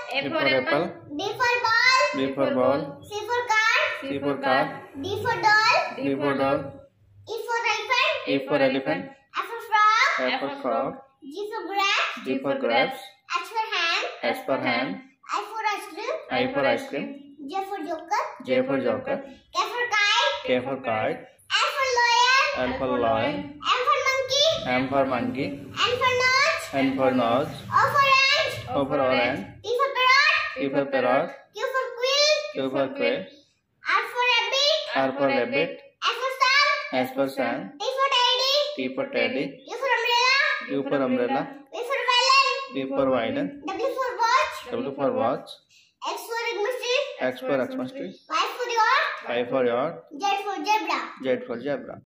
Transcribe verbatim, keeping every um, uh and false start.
A for apple. B for ball. B for ball. C for car. C for car. D for doll. D for doll. E for elephant. E for elephant. F for frog. F for frog. G for grapes. G for grapes. H for hand. H for hand. I for ice cream. I for ice cream. J for joker. J for joker. K for kite. K for kite. L for lion. L for lion. M for monkey. M for monkey. N for nose. N for nose. O for orange. O for orange. P for parrot. P for parrot. Q for quill. Q for quail. R for rabbit. R for rabbit. S for sun. S for sun. T for teddy. T for teddy. U for umbrella. U for umbrella. V for violin. V for violin. W for watch. W for watch. X for Xmas. X for Xmas tree. Y for yacht. Y for yacht. Z for zebra. Z for zebra.